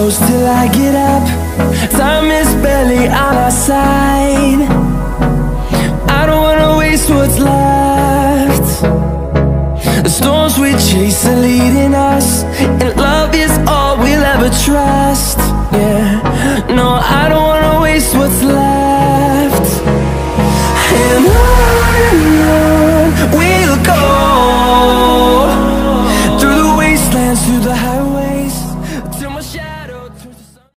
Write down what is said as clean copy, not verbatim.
close till I get up. Time is barely on our side. I don't wanna waste what's left. The storms we chase are